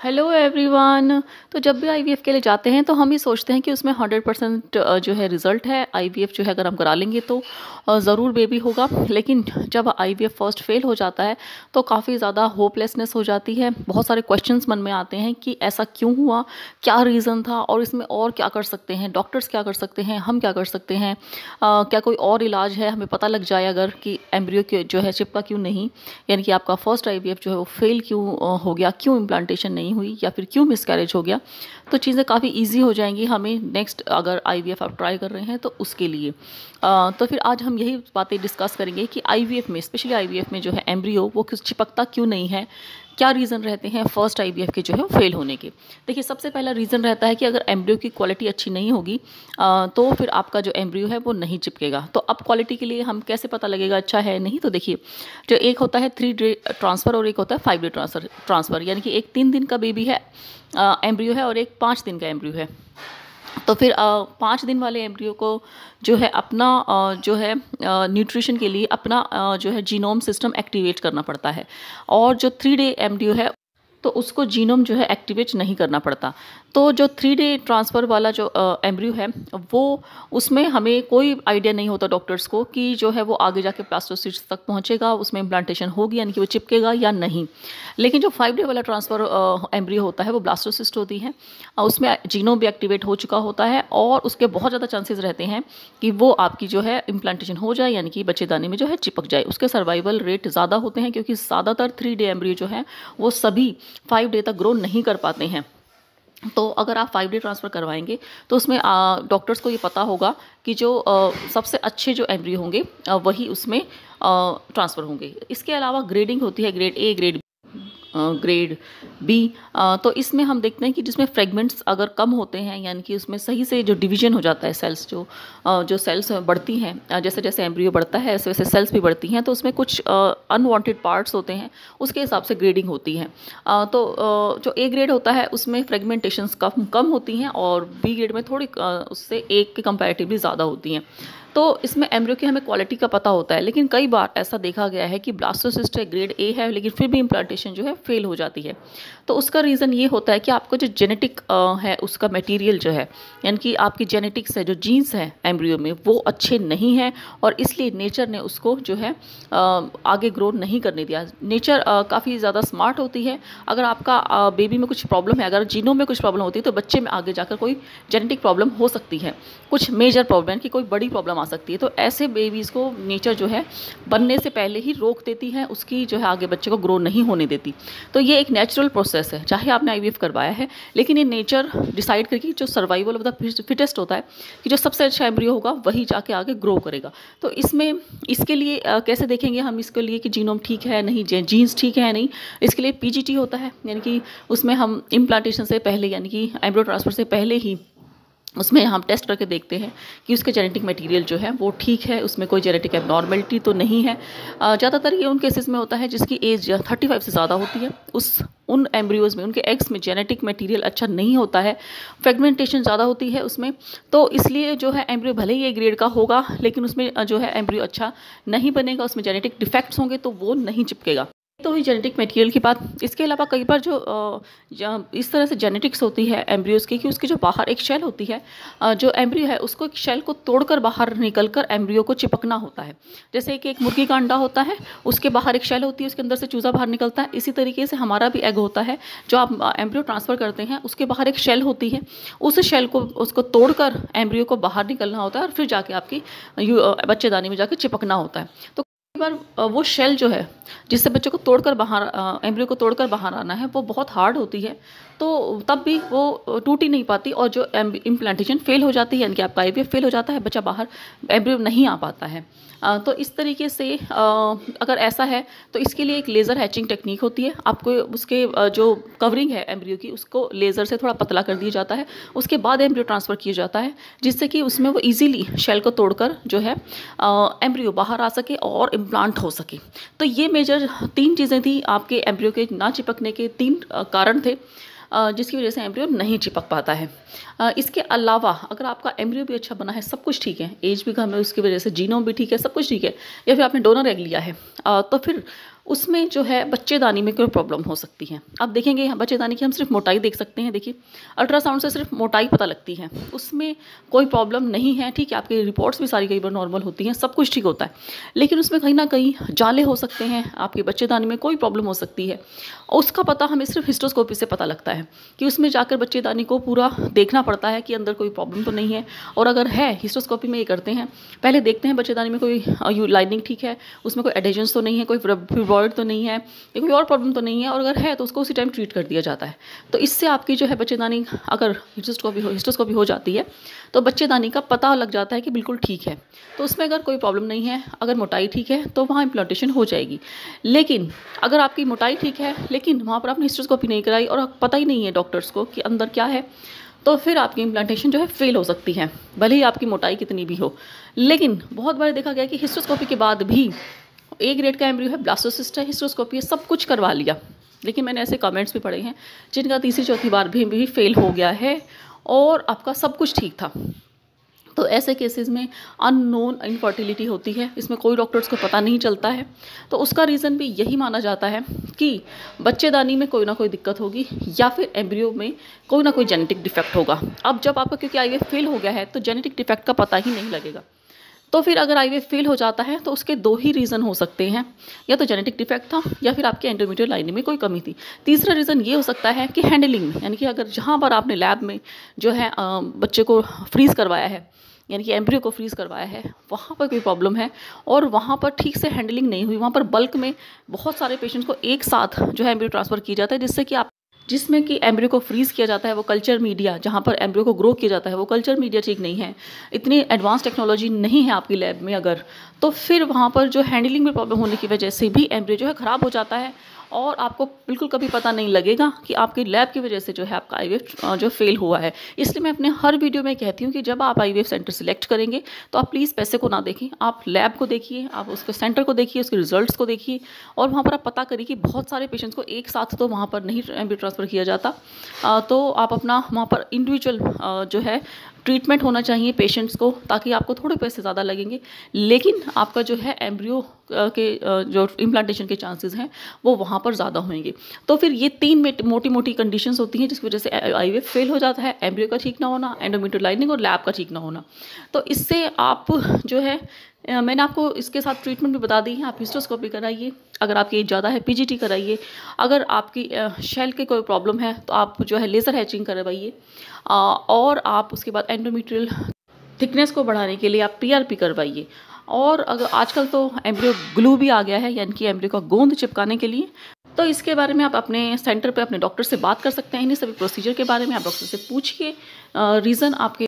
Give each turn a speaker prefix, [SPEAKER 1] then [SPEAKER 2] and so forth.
[SPEAKER 1] Hello everyone. तो जब भी आईवीएफ के लिए जाते हैं तो हम ये सोचते हैं कि उसमें 100% जो है रिज़ल्ट है। आईवीएफ जो है अगर हम करा लेंगे तो ज़रूर बेबी होगा। लेकिन जब आईवीएफ फर्स्ट फेल हो जाता है तो काफ़ी ज़्यादा होपलेसनेस हो जाती है। बहुत सारे क्वेश्चंस मन में आते हैं कि ऐसा क्यों हुआ, क्या रीज़न था और इसमें और क्या कर सकते हैं, डॉक्टर्स क्या कर सकते हैं, हम क्या कर सकते हैं, क्या कोई और इलाज है, हमें पता लग जाए अगर कि एम्ब्रियो के जो है चिपका क्यों नहीं, यानी कि आपका फर्स्ट आईवीएफ जो है वो फेल क्यों हो गया, क्यों इम्प्लांटेशन नहीं हुई या फिर क्यों मिसकैरेज हो गया। तो चीज़ें काफ़ी इजी हो जाएंगी हमें नेक्स्ट अगर आईवीएफ आप ट्राई कर रहे हैं तो उसके लिए। तो फिर आज हम यही बातें डिस्कस करेंगे कि आईवीएफ में, स्पेशली आईवीएफ में जो है एम्ब्रियो वो चिपकता क्यों नहीं है, क्या रीज़न रहते हैं फर्स्ट आईवीएफ के जो है फेल होने के। देखिए, सबसे पहला रीज़न रहता है कि अगर एम्ब्रियो की क्वालिटी अच्छी नहीं होगी तो फिर आपका जो एम्ब्रियो है वो नहीं चिपकेगा। तो अब क्वालिटी के लिए हम कैसे पता लगेगा अच्छा है नहीं, तो देखिए, जो एक होता है 3 डे ट्रांसफ़र और एक होता है 5 डे ट्रांसफ़र, यानी कि एक 3 दिन का बेबी है एम्ब्रियो है और एक 5 दिन का एम्ब्रियो है। तो फिर 5 दिन वाले एम्ब्रियो को जो है अपना जो है न्यूट्रिशन के लिए अपना जो है जीनोम सिस्टम एक्टिवेट करना पड़ता है, और जो 3 डे एम्ब्रियो है तो उसको जीनोम जो है एक्टिवेट नहीं करना पड़ता। तो जो 3 डे ट्रांसफ़र वाला जो एम्ब्रियो है वो, उसमें हमें कोई आइडिया नहीं होता डॉक्टर्स को कि जो है वो आगे जाके ब्लास्टोसिस्ट तक पहुंचेगा, उसमें इम्प्लांटेशन होगी यानी कि वो चिपकेगा या नहीं। लेकिन जो 5 डे वाला ट्रांसफ़र एम्ब्रियो होता है वो ब्लास्टोसिस्ट होती है, उसमें जीनोम भी एक्टिवेट हो चुका होता है और उसके बहुत ज़्यादा चांसेस रहते हैं कि वो आपकी जो है इम्प्लांटेशन हो जाए, यानी कि बच्चेदानी में जो है चिपक जाए। उसके सर्वाइवल रेट ज़्यादा होते हैं क्योंकि ज़्यादातर 3 डे एम्ब्रियो जो है वो सभी 5 डे तक ग्रो नहीं कर पाते हैं। तो अगर आप 5 डे ट्रांसफ़र करवाएंगे तो उसमें डॉक्टर्स को ये पता होगा कि जो सबसे अच्छे जो एम्ब्रियो होंगे वही उसमें ट्रांसफ़र होंगे। इसके अलावा ग्रेडिंग होती है, ग्रेड ए, ग्रेड बी। तो इसमें हम देखते हैं कि जिसमें फ्रेगमेंट्स अगर कम होते हैं, यानी कि उसमें सही से जो डिवीजन हो जाता है सेल्स, जो सेल्स बढ़ती हैं, जैसे जैसे एम्ब्रियो बढ़ता है वैसे वैसे सेल्स भी बढ़ती हैं, तो उसमें कुछ अनवांटेड पार्ट्स होते हैं, उसके हिसाब से ग्रेडिंग होती है। जो ए ग्रेड होता है उसमें फ्रेगमेंटेशंस कम होती हैं और बी ग्रेड में थोड़ी उससे ए के कंपैरेटिवली ज़्यादा होती हैं। तो इसमें एम्ब्रियो की हमें क्वालिटी का पता होता है। लेकिन कई बार ऐसा देखा गया है कि ब्लास्टोसिस्ट है, ग्रेड ए है, लेकिन फिर भी इम्प्लांटेशन जो है फेल हो जाती है। तो उसका रीज़न ये होता है कि आपको जो जेनेटिक है उसका मटेरियल जो है, यानी कि आपकी जेनेटिक्स है, जो जीन्स है एम्ब्रियो में वो अच्छे नहीं हैं और इसलिए नेचर ने उसको जो है आगे ग्रो नहीं करने दिया। नेचर काफ़ी ज़्यादा स्मार्ट होती है। अगर आपका बेबी में कुछ प्रॉब्लम है, अगर जीनों में कुछ प्रॉब्लम होती है तो बच्चे में आगे जाकर कोई जेनेटिक प्रॉब्लम हो सकती है, कुछ मेजर प्रॉब्लम की कोई बड़ी प्रॉब्लम आ सकती है। तो ऐसे बेबीज़ को नेचर जो है बनने से पहले ही रोक देती है, उसकी जो है आगे बच्चे को ग्रो नहीं होने देती। तो ये एक नेचुरल प्रोसेस है, चाहे आपने आईवीएफ करवाया है, लेकिन ये नेचर डिसाइड करके जो सर्वाइवल ऑफ द फिटेस्ट होता है कि जो सबसे अच्छा एम्ब्रियो होगा वही जाके आगे ग्रो करेगा। तो इसमें इसके लिए कैसे देखेंगे हम इसके लिए कि जीनोम ठीक है नहीं, जीन्स ठीक है नहीं, इसके लिए पीजीटी होता है, यानी कि उसमें हम इम्प्लांटेशन से पहले, यानी कि एम्ब्रियो ट्रांसफ़र से पहले ही उसमें हम टेस्ट करके देखते हैं कि उसके जेनेटिक मटेरियल जो है वो ठीक है, उसमें कोई जेनेटिक एबनॉर्मलिटी तो नहीं है। ज़्यादातर ये उन केसेस में होता है जिसकी एज 35 से ज़्यादा होती है, उन एम्ब्रियोज़ में, उनके एग्स में जेनेटिक मटेरियल अच्छा नहीं होता है, फ्रेगमेंटेशन ज़्यादा होती है उसमें। तो इसलिए जो है एम्ब्रियो भले ही ए ग्रेड का होगा लेकिन उसमें जो है एम्ब्रियो अच्छा नहीं बनेगा, उसमें जेनेटिक डिफेक्ट्स होंगे तो वो नहीं चिपकेगा। तो हुई जेनेटिक मटेरियल की बात। इसके अलावा कई बार इस तरह से जेनेटिक्स होती है एम्ब्रियोज़ की कि उसकी जो बाहर एक शेल होती है, जो एम्ब्रियो है उसको एक शेल को तोड़कर बाहर निकलकर एम्ब्रियो को चिपकना होता है। जैसे कि एक मुर्गी का अंडा होता है, उसके बाहर एक शेल होती है, उसके अंदर से चूज़ा बाहर निकलता है। इसी तरीके से हमारा भी एग होता है, जो आप एम्ब्रियो ट्रांसफ़र करते हैं उसके बाहर एक शेल होती है, उस शेल को उसको तोड़कर एम्ब्रियो को बाहर निकलना होता है और फिर जाके आपकी बच्चेदानी में जाके चिपकना होता है। तो कई बार वो शेल जो है जिससे बच्चे को तोड़कर बाहर एम्ब्रियो को तोड़कर बाहर आना है वो बहुत हार्ड होती है, तो तब भी वो टूट ही नहीं पाती और जो इम्प्लांटेशन फेल हो जाती है, यानी कि आपका आईवीएफ फेल हो जाता है, बच्चा बाहर एम्ब्रियो नहीं आ पाता है। तो इस तरीके से अगर ऐसा है तो इसके लिए एक लेज़र हैचिंग टेक्निक होती है। आपको उसके जो कवरिंग है एम्ब्रियो की उसको लेज़र से थोड़ा पतला कर दिया जाता है, उसके बाद एम्ब्रियो ट्रांसफ़र किया जाता है, जिससे कि उसमें वो ईजिली शेल को तोड़कर जो है एम्ब्रियो बाहर आ सके और इम्प्लांट हो सके। तो ये मेजर 3 चीज़ें थी, आपके एम्ब्रियो के ना चिपकने के 3 कारण थे जिसकी वजह से एम्ब्रियो नहीं चिपक पाता है। इसके अलावा अगर आपका एम्ब्रियो भी अच्छा बना है, सब कुछ ठीक है, एज भी कम है, उसकी वजह से जीनोम भी ठीक है, सब कुछ ठीक है, या फिर आपने डोनर एग लिया है, तो फिर उसमें जो है बच्चेदानी में कोई प्रॉब्लम हो सकती है। अब देखेंगे बच्चेदानी की हम सिर्फ मोटाई देख सकते हैं। देखिए अल्ट्रासाउंड से सिर्फ मोटाई पता लगती है, उसमें कोई प्रॉब्लम नहीं है। ठीक है, आपकी रिपोर्ट्स भी सारी कई बार नॉर्मल होती हैं, सब कुछ ठीक होता है, लेकिन उसमें कहीं ना कहीं जाले हो सकते हैं, आपके बच्चेदानी में कोई प्रॉब्लम हो सकती है। और उसका पता हमें सिर्फ हिस्टोस्कोपी से पता लगता है कि उसमें जाकर बच्चेदानी को पूरा देखना पड़ता है कि अंदर कोई प्रॉब्लम तो नहीं है। और अगर है, हिस्टोस्कोपी में ये करते हैं, पहले देखते हैं बच्चेदानी में कोई लाइनिंग ठीक है, उसमें कोई एडेजेंस तो नहीं है, कोई फिब्रॉइड तो नहीं है, या कोई और प्रॉब्लम तो नहीं है, और अगर है तो उसको उसी टाइम ट्रीट कर दिया जाता है। तो इससे आपकी जो है बच्चेदानी अगर हिस्टोस्कोपी हो जाती है तो बच्चेदानी का पता लग जाता है कि बिल्कुल ठीक है, तो उसमें अगर कोई प्रॉब्लम नहीं है, अगर मोटाई ठीक है तो वहाँ इम्प्लांटेशन हो जाएगी। लेकिन अगर आपकी मोटाई ठीक है लेकिन वहाँ पर आपने हिस्टोस्कोपी नहीं कराई और पता ही नहीं है डॉक्टर्स को कि अंदर क्या है, तो फिर आपकी इम्प्लांटेशन जो है फेल हो सकती है, भले ही आपकी मोटाई कितनी भी हो। लेकिन बहुत बार देखा गया कि हिस्टोस्कोपी के बाद भी ए ग्रेड का एम्ब्रियो है, ब्लास्टोसिस्ट है, हिस्टोस्कोपी है, सब कुछ करवा लिया, लेकिन मैंने ऐसे कमेंट्स भी पढ़े हैं जिनका तीसरी चौथी बार भी फेल हो गया है और आपका सब कुछ ठीक था। तो ऐसे केसेस में अननोन इनफर्टिलिटी होती है, इसमें कोई डॉक्टर्स को पता नहीं चलता है। तो उसका रीज़न भी यही माना जाता है कि बच्चेदानी में कोई ना कोई दिक्कत होगी या फिर एम्ब्रियो में कोई ना कोई जेनेटिक डिफेक्ट होगा। अब जब आपका क्योंकि आईवीएफ फेल हो गया है तो जेनेटिक डिफेक्ट का पता ही नहीं लगेगा। तो फिर अगर आईवीएफ फेल हो जाता है तो उसके दो ही रीज़न हो सकते हैं, या तो जेनेटिक डिफेक्ट था या फिर आपके एंडोमेट्रियल लाइनिंग में कोई कमी थी। तीसरा रीज़न ये हो सकता है कि हैंडलिंग में, यानी कि अगर जहाँ पर आपने लैब में जो है बच्चे को फ्रीज़ करवाया है, यानी कि एम्ब्रियो को फ्रीज़ करवाया है, वहाँ पर कोई प्रॉब्लम है और वहाँ पर ठीक से हैंडलिंग नहीं हुई, वहाँ पर बल्क में बहुत सारे पेशेंट्स को एक साथ जो है एम्ब्रियो ट्रांसफ़र किया जाता है, जिससे कि आप जिसमें कि एम्ब्रियो को फ्रीज़ किया जाता है, वो कल्चर मीडिया जहाँ पर एम्ब्रियो को ग्रो किया जाता है वो कल्चर मीडिया ठीक नहीं है, इतनी एडवांस टेक्नोलॉजी नहीं है आपकी लैब में अगर, तो फिर वहाँ पर जो हैंडलिंग में प्रॉब्लम होने की वजह से भी एम्ब्रियो जो है ख़राब हो जाता है और आपको बिल्कुल कभी पता नहीं लगेगा कि आपकी लैब की वजह से जो है आपका आईवीएफ जो फेल हुआ है। इसलिए मैं अपने हर वीडियो में कहती हूँ कि जब आप आईवीएफ सेंटर सिलेक्ट करेंगे तो आप प्लीज़ पैसे को ना देखें, आप लैब को देखिए, आप उसके सेंटर को देखिए, उसके रिजल्ट्स को देखिए, और वहाँ पर आप पता करिए कि बहुत सारे पेशेंट्स को एक साथ तो वहाँ पर नहीं एम्ब्रियो ट्रांसफ़र किया जाता। तो आप अपना वहाँ पर इंडिविजुअल जो है ट्रीटमेंट होना चाहिए पेशेंट्स को, ताकि आपको थोड़े पैसे ज़्यादा लगेंगे लेकिन आपका जो है एम्ब्रियो के जो इम्प्लांटेशन के चांसेस हैं वो वहाँ पर ज़्यादा होंगे। तो फिर ये तीन मोटी मोटी कंडीशंस होती हैं जिसकी वजह से आईवीएफ फेल हो जाता है, एम्ब्रियो का ठीक ना होना, एंडोमेट्रियल लाइनिंग और लैब का ठीक ना होना। तो इससे आप जो है मैंने आपको इसके साथ ट्रीटमेंट भी बता दी है। आप हिस्टोस्कोपी कराइए, अगर आपकी एज ज़्यादा है पीजीटी कराइए, अगर आपकी शेल की कोई प्रॉब्लम है तो आप जो है लेज़र हैचिंग करवाइए, और आप उसके बाद एंडोमेट्रियल थिकनेस को बढ़ाने के लिए आप पीआरपी करवाइए। और अगर आजकल तो एम्ब्रियो ग्लू भी आ गया है, यानी कि एम्ब्रियो का गोंद चिपकाने के लिए, तो इसके बारे में आप अपने सेंटर पे अपने डॉक्टर से बात कर सकते हैं। इन्हीं सभी प्रोसीजर के बारे में आप डॉक्टर से पूछिए, रीज़न आपके